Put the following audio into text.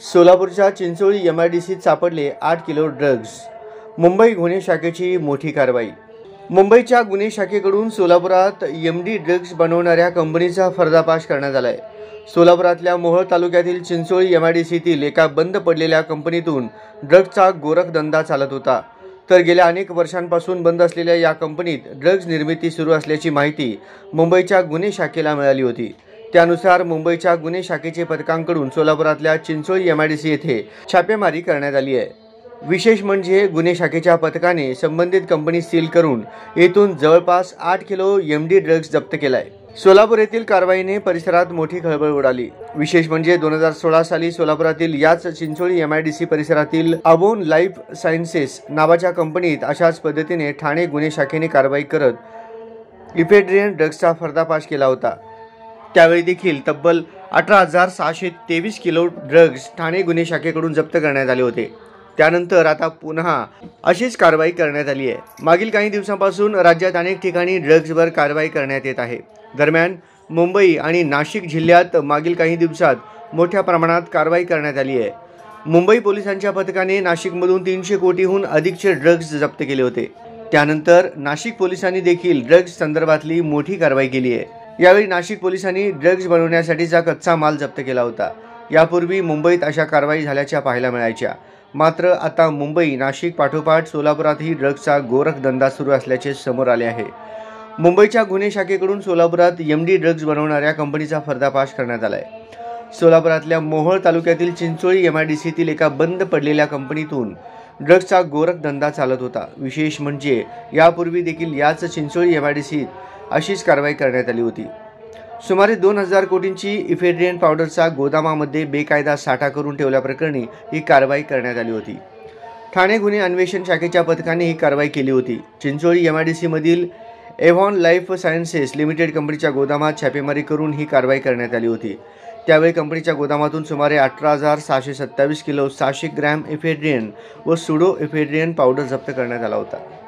सोलापूरच्या चिंचोळी MIDCत सापडले 8 kilo drugs. Mumbai गुन्हे शाखेची मोठी कारवाई। मुंबईच्या गुन्हे शाखेकडून सोलापुरात MD ड्रग्ज बनवणाऱ्या कंपनीचा पर्दाफाश करण्यात आलाय। सोलापुरातल्या मोहोळ तालुक्यातील चिंचोळी MIDCतील एका बंद पडलेल्या कंपनीतून ड्रग्जचा गोरखधंदा चालत होता। तर गेल्या अनेक वर्षांपासून बंद असलेल्या या कंपनीत ड्रग्ज निर्मिती सुरू असल्याची माहिती मुंबईच्या गुन्हे शाखेला मिळाली होती। त्यानुसार मुंबईच्या गुन्हे शाखेचे पथकांकडून सोलापुरातल्या चिंचोळी MIDC येथे छापेमारी करण्यात आली आहे। विशेष म्हणजे गुन्हे शाखेच्या पथकाने संबंधित कंपनी सील करून येथून जवळपास 8 किलो MD ड्रग्ज जप्त केलाय। सोलापूर येथील कारवाईने परिसरात मोठी खळबळ उडाली। विशेष म्हणजे 2016 साली सोलापुरातील याच चिंचोळी MIDC परिसरातील अबोन लाईफ सायन्सेस नावाच्या कंपनीत अशाच पद्धतीने ठाणे गुन्हे शाखेने कारवाई करत इफेड्रिन ड्रग्जचा पर्दाफाश केला होता। त्यावेळी देखील तब्बल 18,623 किलो ड्रग्ज ठाणे गुन्हे शाखेकडून जप्त करण्यात आले होते। त्यानंतर आता पुन्हा अशीच कारवाई करण्यात आली आहे। मागील काही दिवसांपासून राज्यात अनेक ठिकाणी ड्रग्जवर कारवाई करण्यात येत आहे। दरम्यान मुंबई आणि नाशिक जिल्ह्यात मागील काही दिवसात मोठ्या प्रमाणात कारवाई करण्यात आली आहे। मुंबई पोलिसांच्या पथकाने नाशिकमधून 300 कोटीहून अधिकचे ड्रग्ज जप्त केले होते। त्यानंतर नाशिक पोलिसांनी देखील ड्रग्ज संदर्भातली मोठी कारवाई केली आहे। यावेळी नाशिक पोलिसांनी ड्रग्ज बनवण्यासाठीचा कच्चा माल जप्त केला होता। यापूर्वी मुंबईत अशा कारवाई झाल्याच्या पाहायला मिळायच्या। मात्र आता मुंबई नाशिक पाठोपाठ सोलापुरातही ड्रग्जचा गोरखधंदा सुरू असल्याचे समोर आले आहे। मुंबईच्या गुन्हे शाखेकडून सोलापुरात MD ड्रग्ज बनवणाऱ्या कंपनीचा पर्दाफाश करण्यात आलाय। सोलापुरातल्या मोहोळ तालुक्यातील चिंचोळी MIDCतील एका बंद पडलेल्या कंपनीतून ड्रग्जचा गोरखधंदा चालत होता। विशेष म्हणजे यापूर्वी देखील याच चिंचोळी MIDCत अशीच कारवाई करण्यात आली होती। सुमारे 2000 कोटींची इफेड्रिन पावडरचा गोदामामध्ये बेकायदा साठा करून ठेवल्याप्रकरणी ही कारवाई करण्यात आली होती। ठाणे गुन्हे अन्वेषण शाखेच्या पथकाने ही कारवाई केली होती। चिंचोळी MIDC मधील एव्हॉन लाईफ सायन्सेस लिमिटेड कंपनीच्या गोदामात छापेमारी करून ही कारवाई करण्यात आली होती। त्यावेळी कंपनीच्या गोदामातून सुमारे 18,627 किलो 600 ग्रॅम इफेड्रिन व सुडो इफेड्रिन पावडर जप्त करण्यात आला होता।